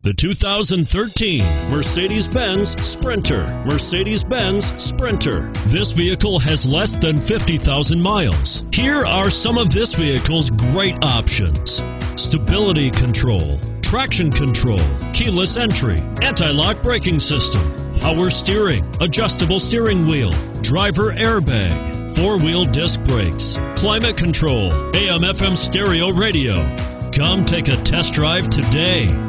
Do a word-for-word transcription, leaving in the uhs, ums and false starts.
The two thousand thirteen Mercedes-Benz Sprinter. Mercedes-Benz Sprinter. This vehicle has less than fifty thousand miles. Here are some of this vehicle's great options: stability control, traction control, keyless entry, anti-lock braking system, power steering, adjustable steering wheel, driver airbag, four-wheel disc brakes, climate control, A M F M stereo radio. Come take a test drive today.